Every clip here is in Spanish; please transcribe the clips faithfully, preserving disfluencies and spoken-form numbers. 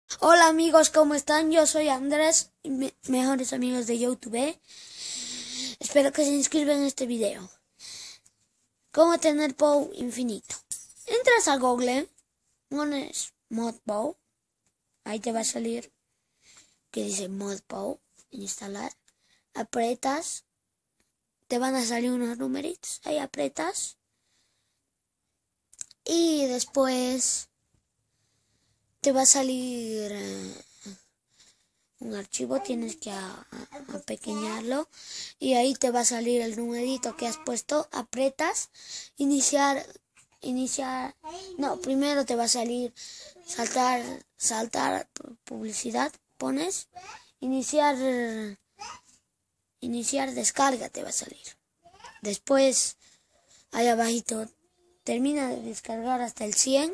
Hola amigos, ¿cómo están? Yo soy Andrés, me mejores amigos de YouTube. Espero que se inscriban en este video. ¿Cómo tener Pow infinito? Entras a Google, pones ModPow, ahí te va a salir que dice ModPow, instalar. Apretas, te van a salir unos numeritos, ahí apretas. Y después te va a salir eh, un archivo, tienes que apequeñarlo y ahí te va a salir el numerito que has puesto, apretas, iniciar, iniciar, no, primero te va a salir saltar, saltar publicidad, pones, iniciar, iniciar descarga te va a salir. Después, ahí abajito, termina de descargar hasta el cien.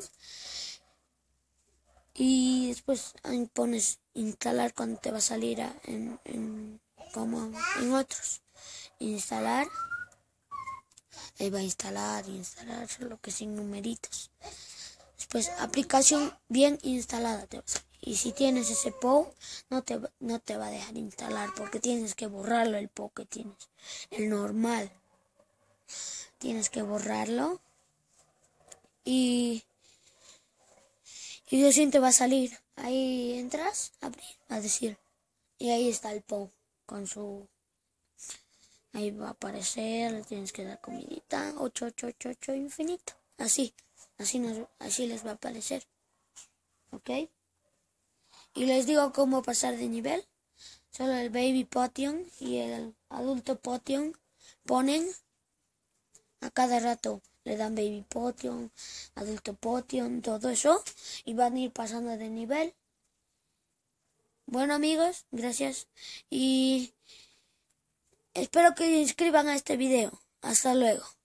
Y después ahí pones instalar cuando te va a salir a, en, en, como en otros. Instalar. Ahí va a instalar, instalar, solo que sin numeritos. Después aplicación bien instalada te va a salir. Y si tienes ese Pow, no te, no te va a dejar instalar porque tienes que borrarlo el Pow que tienes. El normal. Tienes que borrarlo. Y... Y recién te va a salir. Ahí entras, abrir, va a decir. Y ahí está el Pow con su... Ahí va a aparecer, le tienes que dar comidita. ocho, ocho, ocho, ocho, infinito. Así, así, nos, así les va a aparecer. ¿Ok? Y les digo cómo pasar de nivel. Solo el Baby Potion y el Adulto Potion ponen a cada rato. Le dan Baby Potion, Adulto Potion, todo eso. Y van a ir pasando de nivel. Bueno amigos, gracias. Y espero que se inscriban a este video. Hasta luego.